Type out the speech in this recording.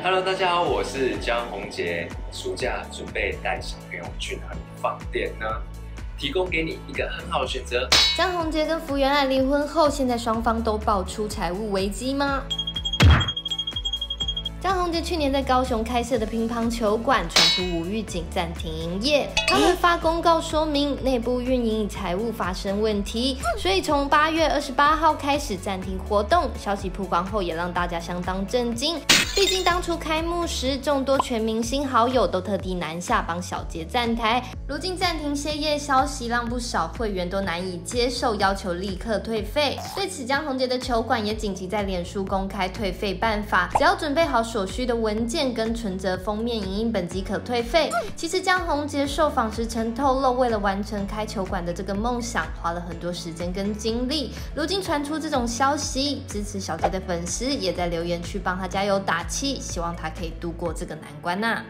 Hello， 大家好，我是江宏杰。暑假准备带小朋友去哪里放电呢？提供给你一个很好的选择。 江宏杰跟福原爱离婚后，现在双方都爆出财务危机吗？江宏杰去年在高雄开设的乒乓球馆传出无预警暂停营业，他们发公告说明内部运营财务发生问题，所以从8月28号开始暂停活动。消息曝光后也让大家相当震惊，毕竟当初开幕时众多全明星好友都特地南下帮小杰站台，如今暂停歇业消息让不少会员都难以接受，要求立刻退费。对此，江宏杰的球馆也紧急在脸书公开退费办法，只要准备好所需的文件跟存折封面影印本即可退费。其实江宏杰受访时曾透露，为了完成开球馆的这个梦想，花了很多时间跟精力。如今传出这种消息，支持小杰的粉丝也在留言区帮他加油打气，希望他可以度过这个难关呐。